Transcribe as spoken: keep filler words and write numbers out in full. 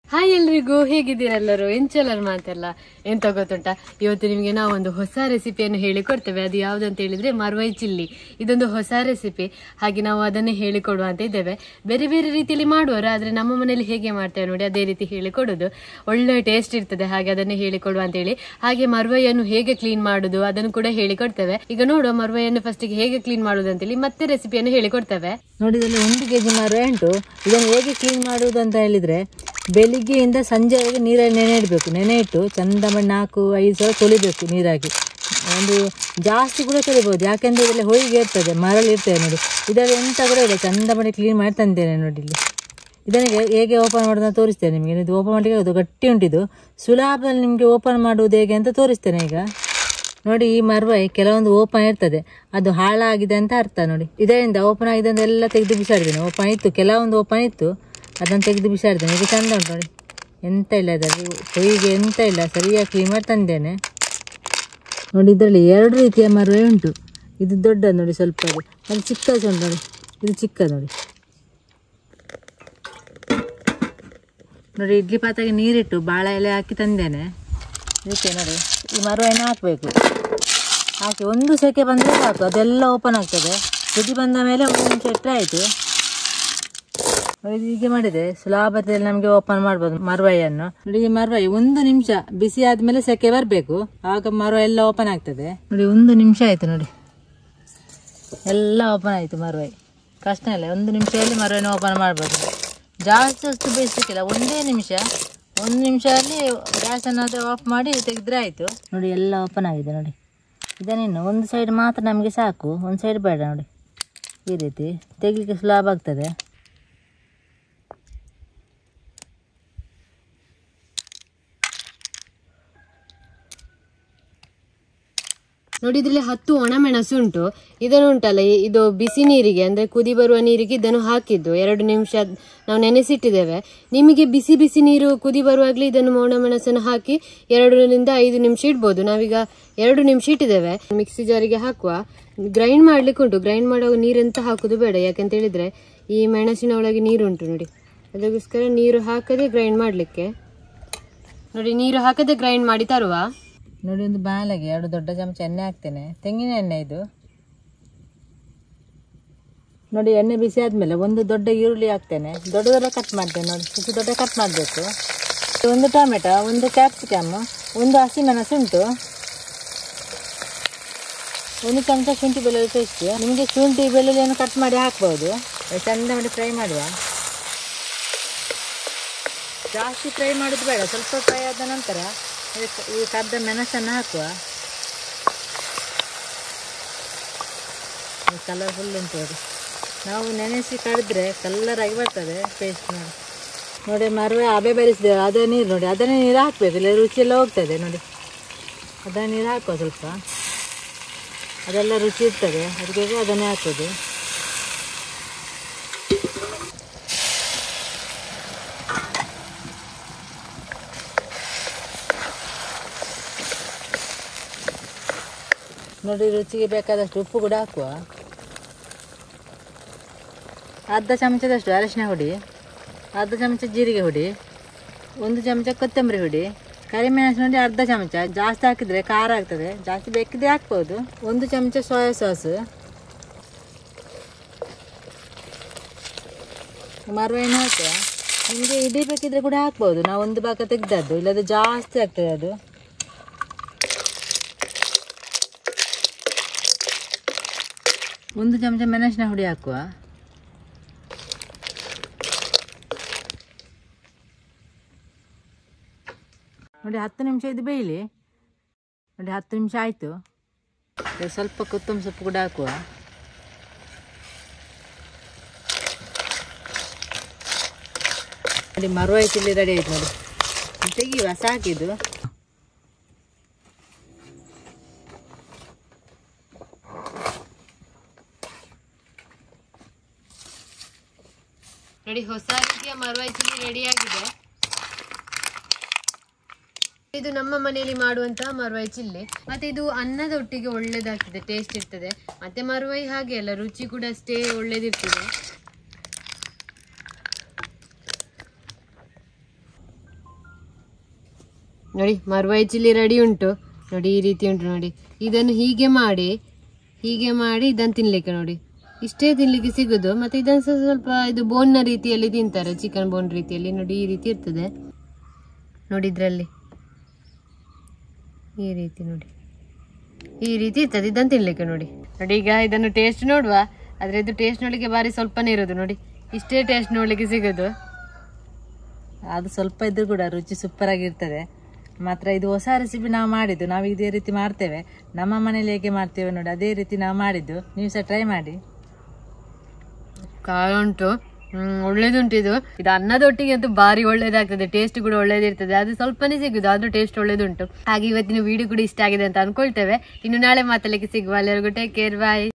Hi ಎಲ್ರಿಗೂ, ಹೇಗಿದ್ದೀರೆಲ್ಲರೂ? ಎಂಚೆಲ್ಲರ ಮಾತೆಲ್ಲ ಎಂತ ಗೊತ್ತುಂಟ, ಇವತ್ತು ನಿಮಗೆ ನಾವು ಒಂದು ಹೊಸ ರೆಸಿಪಿಯನ್ನು ಹೇಳಿಕೊಡ್ತೇವೆ. ಅದು ಯಾವುದಂತ ಹೇಳಿದ್ರೆ ಮರ್ವೈ ಚಿಲ್ಲಿ. ಇದೊಂದು ಹೊಸ ರೆಸಿಪಿ, ಹಾಗೆ ನಾವು ಅದನ್ನೇ ಹೇಳಿಕೊಡುವ ಅಂತ ಇದ್ದೇವೆ. ಬೇರೆ ಬೇರೆ ರೀತಿಯಲ್ಲಿ ಮಾಡುವರು, ಆದರೆ ನಮ್ಮ ಮನೇಲಿ ಹೇಗೆ ಮಾಡ್ತೇವೆ ನೋಡಿ ಅದೇ ರೀತಿ ಹೇಳಿಕೊಡೋದು. ಒಳ್ಳೆ ಟೇಸ್ಟ್ ಇರ್ತದೆ, ಹಾಗೆ ಅದನ್ನೇ ಹೇಳಿಕೊಡುವ ಅಂತ ಹೇಳಿ. ಹಾಗೆ ಮರ್ವೈಯನ್ನು ಹೇಗೆ ಕ್ಲೀನ್ ಮಾಡುದು ಅದನ್ನು ಕೂಡ ಹೇಳಿಕೊಡ್ತೇವೆ. ಈಗ ನೋಡುವ ಮರ್ವೈಯನ್ನು ಫಸ್ಟಿಗೆ ಹೇಗೆ ಕ್ಲೀನ್ ಮಾಡುದು ಅಂತೇಳಿ, ಮತ್ತೆ ರೆಸಿಪಿಯನ್ನು ಹೇಳಿಕೊಡ್ತೇವೆ. ನೋಡಿ, ಇದರಲ್ಲಿ ಒಂದು ಕೆಜಿ ಮರ್ವೈ ಉಂಟು. ಇದನ್ನು ಹೇಗೆ ಕ್ಲೀನ್ ಮಾಡುವುದು ಅಂತ ಹೇಳಿದ್ರೆ, ಬೆಳಿಗ್ಗೆಯಿಂದ ಸಂಜೆವರೆಗೆ ನೀರಲ್ಲಿ ನೆನೆ ಇಡಬೇಕು. ನೆನೆ ಇಟ್ಟು ಚಂದ ಮಾಡಿ ನಾಲ್ಕು ಐದು ಸಾವಿರ ತೊಳಿಬೇಕು ನೀರಾಗಿ. ಒಂದು ಜಾಸ್ತಿ ಕೂಡ ತೊಳಿಬೋದು, ಯಾಕೆಂದರೆ ಇದರಲ್ಲಿ ಹೊಯ್ಗೆ ಇರ್ತದೆ, ಮರಳು ಇರ್ತದೆ. ನೋಡಿ, ಇದರಲ್ಲಿ ಎಂತ ಕೂಡ ಇಲ್ಲ, ಚಂದ ಮಾಡಿ ಕ್ಲೀನ್ ಮಾಡಿ ತಂದೇನೆ. ನೋಡಿ ಇಲ್ಲಿ ಇದನ್ನು ಹೇಗೆ ಓಪನ್ ಮಾಡೋದನ್ನ ತೋರಿಸ್ತೇನೆ ನಿಮಗೆ. ಇದು ಓಪನ್ ಮಾಡಲಿಕ್ಕೆ ಅದು ಗಟ್ಟಿ ಉಂಟಿದು, ಸುಲಭದಲ್ಲಿ ನಿಮಗೆ ಓಪನ್ ಮಾಡುವುದು ಹೇಗೆ ಅಂತ ತೋರಿಸ್ತೇನೆ ಈಗ. ನೋಡಿ, ಈ ಮರ್ವೈ ಕೆಲವೊಂದು ಓಪನ್ ಇರ್ತದೆ, ಅದು ಹಾಳಾಗಿದೆ ಅಂತ ಅರ್ಥ. ನೋಡಿ, ಇದರಿಂದ ಓಪನ್ ಆಗಿದೆ ಅಂತ ಎಲ್ಲ ತೆಗೆದು ಬಿಸಾಡಿದ್ದೇನೆ. ಓಪನ್ ಇತ್ತು, ಕೆಲವೊಂದು ಓಪನ್ ಇತ್ತು, ಅದನ್ನು ತೆಗೆದು ಬಿಸಾಡಿದ್ದೇನೆ. ಈಗ ಚಂದ ಉಂಟು ನೋಡಿ, ಎಂತ ಇಲ್ಲ ಅದರಲ್ಲಿ ಹೊಯ್ಗೆ ಎಂತ ಇಲ್ಲ, ಸರಿಯಾಗಿ ಕ್ಲೀನ್ ಮಾಡಿ ತಂದೇನೆ. ನೋಡಿ, ಇದರಲ್ಲಿ ಎರಡು ರೀತಿಯ ಮರ್ವೈ ಉಂಟು. ಇದು ದೊಡ್ಡದು ನೋಡಿ, ಸ್ವಲ್ಪ ಅದು ಅದು ಚಿಕ್ಕದು ಉಂಟು ನೋಡಿ, ಇದು ಚಿಕ್ಕದು ನೋಡಿ. ನೋಡಿ, ಇಡ್ಲಿ ಪಾತ್ರೆಗೆ ನೀರಿಟ್ಟು ಬಾಳೆ ಎಲೆ ಹಾಕಿ ತಂದೇನೆ. ಇದಕ್ಕೆ ನೋಡಿ ಈ ಮರ್ವೈನ ಹಾಕಬೇಕು. ಹಾಕಿ ಒಂದು ಸೆಕೆ ಬಂದರೆ ಸಾಕು, ಅದೆಲ್ಲ ಓಪನ್ ಆಗ್ತದೆ. ಕುದಿ ಬಂದ ಮೇಲೆ ಒಂದು ನಿಮಿಷ ಇಟ್ಟರೆ ಆಯಿತು. ಹೀಗೆ ಮಾಡಿದೆ ಸುಲಭದಲ್ಲಿ ನಮಗೆ ಓಪನ್ ಮಾಡ್ಬೋದು ಮರ್ವೈಯನ್ನು. ನೋಡಿ, ಈ ಮರ್ವೈ ಒಂದು ನಿಮಿಷ ಬಿಸಿ ಆದ್ಮೇಲೆ ಸೆಕೆ ಬರಬೇಕು, ಆಗ ಮರ್ವೈ ಎಲ್ಲ ಓಪನ್ ಆಗ್ತದೆ. ನೋಡಿ, ಒಂದು ನಿಮಿಷ ಆಯ್ತು, ನೋಡಿ ಎಲ್ಲ ಓಪನ್ ಆಯ್ತು ಮರ್ವೈ. ಕಷ್ಟ ಇಲ್ಲ, ಒಂದು ನಿಮಿಷದಲ್ಲಿ ಮರ್ವೈನ ಓಪನ್ ಮಾಡ್ಬೋದು. ಜಾಸ್ತಿ ಅಷ್ಟು ಬೇಯಿಸಲಿಕ್ಕಿಲ್ಲ, ಒಂದೇ ನಿಮಿಷ. ಒಂದು ನಿಮಿಷದಲ್ಲಿ ಗ್ಯಾಸನ್ನು ಅದು ಆಫ್ ಮಾಡಿ ತೆಗೆದ್ರೆ ಆಯಿತು. ನೋಡಿ, ಎಲ್ಲ ಓಪನ್ ಆಗಿದೆ. ನೋಡಿ, ಇದನ್ನಿನ್ನು ಒಂದು ಸೈಡ್ ಮಾತ್ರ ನಮಗೆ ಸಾಕು, ಒಂದು ಸೈಡ್ ಬೇಡ. ನೋಡಿ, ಈ ರೀತಿ ತೆಗಿಲಿಕ್ಕೆ ಸುಲಭ ಆಗ್ತದೆ. ನೋಡಿ, ಇದರಲ್ಲಿ ಹತ್ತು ಒಣಮೆಣಸು ಉಂಟು. ಇದನ್ನು ಉಂಟಲ್ಲ, ಇದು ಬಿಸಿ ನೀರಿಗೆ ಅಂದರೆ ಕುದಿ ಬರುವ ನೀರಿಗೆ ಇದನ್ನು ಹಾಕಿದ್ದು ಎರಡು ನಿಮಿಷ ನಾವು ನೆನೆಸಿಟ್ಟಿದ್ದೇವೆ. ನಿಮಗೆ ಬಿಸಿ ಬಿಸಿ ನೀರು ಕುದಿ ಬರುವಾಗಲೇ ಇದನ್ನು ಒಣಮೆಣಸನ್ನು ಹಾಕಿ ಎರಡರಿಂದ ಐದು ನಿಮಿಷ ಇಡ್ಬೋದು. ನಾವೀಗ ಎರಡು ನಿಮಿಷ ಇಟ್ಟಿದ್ದೇವೆ. ಮಿಕ್ಸಿ ಜಾರಿಗೆ ಹಾಕುವ. ಗ್ರೈಂಡ್ ಮಾಡ್ಲಿಕ್ಕೆ ಉಂಟು, ಗ್ರೈಂಡ್ ಮಾಡುವಾಗ ನೀರೆಂತ ಹಾಕೋದು ಬೇಡ, ಯಾಕಂತ ಹೇಳಿದ್ರೆ ಈ ಮೆಣಸಿನ ಒಳಗೆ ನೀರು ಉಂಟು. ನೋಡಿ, ಅದಕ್ಕೋಸ್ಕರ ನೀರು ಹಾಕದೆ ಗ್ರೈಂಡ್ ಮಾಡಲಿಕ್ಕೆ. ನೋಡಿ, ನೀರು ಹಾಕದೆ ಗ್ರೈಂಡ್ ಮಾಡಿ ತರುವ. ನೋಡಿ, ಒಂದು ಬಾಳೆಗೆ ಎರಡು ದೊಡ್ಡ ಚಮಚ ಎಣ್ಣೆ ಹಾಕ್ತೇನೆ, ತೆಂಗಿನ ಎಣ್ಣೆ ಇದು. ನೋಡಿ, ಎಣ್ಣೆ ಬಿಸಿ ಆದಮೇಲೆ ಒಂದು ದೊಡ್ಡ ಈರುಳ್ಳಿ ಹಾಕ್ತೇನೆ, ದೊಡ್ಡ ದೊಡ್ಡ ಕಟ್ ಮಾಡ್ತೇನೆ. ನೋಡಿ, ಇಷ್ಟು ದೊಡ್ಡ ಕಟ್ ಮಾಡಬೇಕು. ಒಂದು ಟೊಮೆಟೊ, ಒಂದು ಕ್ಯಾಪ್ಸಿಕಮ್, ಒಂದು ಹಸಿಮೆಣಸು ಉಂಟು, ಒಂದು ಚಮಚ ಶುಂಠಿ ಬೆಳ್ಳುಳ್ಳಿ ಪೇಸ್ಟ್. ನಿಮಗೆ ಶುಂಠಿ ಬೆಳ್ಳುಳ್ಳಿಯನ್ನು ಕಟ್ ಮಾಡಿ ಹಾಕ್ಬೋದು. ಚಂದ ಮಾಡಿ ಫ್ರೈ ಮಾಡುವ. ಜಾಸ್ತಿ ಫ್ರೈ ಮಾಡೋದು ಬೇಡ, ಸ್ವಲ್ಪ ಫ್ರೈ ಆದ ನಂತರ ಈ ಕದ್ದ ಮೆಣಸನ್ನು ಹಾಕುವ. ಕಲರ್ಫುಲ್ ಉಂಟು ಅದು, ನಾವು ನೆನೆಸಿ ಕಡಿದ್ರೆ ಕಲ್ಲರ್ ಆಗಿ ಬರ್ತದೆ ಪೇಸ್ಟ್. ನೋಡಿ, ನೋಡಿ ಮರ್ವೈ ಹಬೆ ಬೆರೆಸಿದ್ದೇವೆ, ಅದೇ ನೀರು. ನೋಡಿ, ಅದನ್ನೇ ನೀರು ಹಾಕಬೇಕು, ಇಲ್ಲ ರುಚಿ ಎಲ್ಲ ಹೋಗ್ತದೆ. ನೋಡಿ, ಅದನ್ನೇ ನೀರು ಹಾಕುವ ಸ್ವಲ್ಪ, ಅದೆಲ್ಲ ರುಚಿ ಇರ್ತದೆ, ಅದಕ್ಕೆ ಅದನ್ನೇ ಹಾಕೋದು. ನೋಡಿ, ರುಚಿಗೆ ಬೇಕಾದಷ್ಟು ಉಪ್ಪು ಕೂಡ ಹಾಕುವ. ಅರ್ಧ ಚಮಚದಷ್ಟು ಅರಶಿನ ಹುಡಿ, ಅರ್ಧ ಚಮಚ ಜೀರಿಗೆ ಹುಡಿ, ಒಂದು ಚಮಚ ಕೊತ್ತಂಬರಿ ಹುಡಿ, ಕರಿಮೆಣಸು ನೋಡಿ ಅರ್ಧ ಚಮಚ. ಜಾಸ್ತಿ ಹಾಕಿದರೆ ಖಾರ ಆಗ್ತದೆ, ಜಾಸ್ತಿ ಬೇಕಿದ್ರೆ ಹಾಕ್ಬೋದು. ಒಂದು ಚಮಚ ಸೋಯಾ ಸಾಸ್, ಮರ್ವೈನ ಹಾಕುವ. ನಿಮಗೆ ಇಡೀ ಬೇಕಿದ್ರೆ ಕೂಡ ಹಾಕ್ಬೋದು, ನಾವು ಒಂದು ಭಾಗ ತೆಗೆದದ್ದು, ಇಲ್ಲದೆ ಜಾಸ್ತಿ ಆಗ್ತದೆ ಅದು. ಒಂದು ಚಮಚ ಮೆಣಸಿನ ಹುಡಿ ಹಾಕುವ. ನೋಡಿ, ಹತ್ತು ನಿಮಿಷ ಇದು ಬೇಯಲಿ. ನೋಡಿ, ಹತ್ತು ನಿಮಿಷ ಆಯಿತು. ಸ್ವಲ್ಪ ಕೊತ್ತಂಬರಿ ಸೊಪ್ಪು ಕೂಡ ಹಾಕುವ. ನೋಡಿ, ಮರ್ವೈ ಚಿಲ್ಲಿ ರೆಡಿ ಆಯ್ತು. ನೋಡಿ, ತೆಗಿಯುವ, ಸಾಕಿದು. ನೋಡಿ, ಹೊಸ ರೀತಿಯ ಮರ್ವೈ ಚಿಲ್ಲಿ ರೆಡಿ ಆಗಿದೆ. ಇದು ನಮ್ಮ ಮನೆಯಲ್ಲಿ ಮಾಡುವಂತಹ ಮರ್ವೈ ಚಿಲ್ಲಿ. ಮತ್ತೆ ಇದು ಅನ್ನದ ಒಟ್ಟಿಗೆ ಒಳ್ಳೆದಾಗ್ತದೆ, ಟೇಸ್ಟ್ ಇರ್ತದೆ. ಮತ್ತೆ ಮರ್ವೈ ಹಾಗೆ ಅಲ್ಲ, ರುಚಿ ಕೂಡ ಅಷ್ಟೇ ಒಳ್ಳೇದಿರ್ತದೆ. ನೋಡಿ ಮರ್ವಾಯಿ ಚಿಲ್ಲಿ ರೆಡಿ ಉಂಟು ನೋಡಿ, ಈ ರೀತಿ ಉಂಟು ನೋಡಿ. ಇದನ್ನು ಹೀಗೆ ಮಾಡಿ ಹೀಗೆ ಮಾಡಿ ಇದನ್ನು ತಿನ್ಲಿಕ್ಕೆ ನೋಡಿ, ಇಷ್ಟೇ ತಿನ್ಲಿಕ್ಕೆ ಸಿಗುದು. ಮತ್ತೆ ಇದನ್ನು ಸ್ವಲ್ಪ ಇದು ಬೋನ್ನ ರೀತಿಯಲ್ಲಿ ತಿಂತಾರೆ, ಚಿಕನ್ ಬೋನ್ ರೀತಿಯಲ್ಲಿ ನೋಡಿ, ಈ ರೀತಿ ಇರ್ತದೆ ನೋಡಿ. ಇದರಲ್ಲಿ ಈ ರೀತಿ ನೋಡಿ, ಈ ರೀತಿ ಇರ್ತದೆ ಇದನ್ನು ತಿನ್ಲಿಕ್ಕೆ ನೋಡಿ. ನೋಡಿ ಈಗ ಇದನ್ನು ಟೇಸ್ಟ್ ನೋಡುವ. ಆದ್ರೆ ಇದು ಟೇಸ್ಟ್ ನೋಡ್ಲಿಕ್ಕೆ ಬಾರಿ ಸ್ವಲ್ಪನೇ ಇರೋದು ನೋಡಿ, ಇಷ್ಟೇ ಟೇಸ್ಟ್ ನೋಡ್ಲಿಕ್ಕೆ ಸಿಗೋದು. ಅದು ಸ್ವಲ್ಪ ಇದ್ರೂ ಕೂಡ ರುಚಿ ಸೂಪರ್ ಆಗಿರ್ತದೆ. ಮಾತ್ರ ಇದು ಹೊಸ ರೆಸಿಪಿ ನಾವು ಮಾಡಿದ್ದು, ನಾವು ಇದೇ ರೀತಿ ಮಾಡ್ತೇವೆ, ನಮ್ಮ ಮನೇಲಿ ಹೇಗೆ ಮಾಡ್ತೇವೆ ನೋಡಿ ಅದೇ ರೀತಿ ನಾವು ಮಾಡಿದ್ದು. ನೀವು ಸಹ ಟ್ರೈ ಮಾಡಿ. ಖಾರ ಉಂಟು, ಹ್ಮ್ ಒಳ್ಳೇದುಂಟು. ಇದು ಇದು ಅನ್ನದೊಟ್ಟಿಗೆ ಅಂತೂ ಬಾರಿ ಒಳ್ಳೇದಾಗ್ತದೆ, ಟೇಸ್ಟ್ ಕೂಡ ಒಳ್ಳೇದಿರ್ತದೆ. ಅದು ಸ್ವಲ್ಪನೇ ಸಿಗುದು, ಆದ್ರೂ ಟೇಸ್ಟ್ ಒಳ್ಳೇದುಂಟು. ಹಾಗೆ ಇವತ್ತಿನ ವಿಡಿಯೋ ಕೂಡ ಇಷ್ಟ ಆಗಿದೆ ಅಂತ ಅನ್ಕೊಳ್ತೇವೆ. ಇನ್ನು ನಾಳೆ ಮಾತಾಡ್ಲಿಕ್ಕೆ ಸಿಗುವ. ಎಲ್ಲರಿಗೂ ಟೇಕ್ ಕೇರ್, ಬಾಯ್.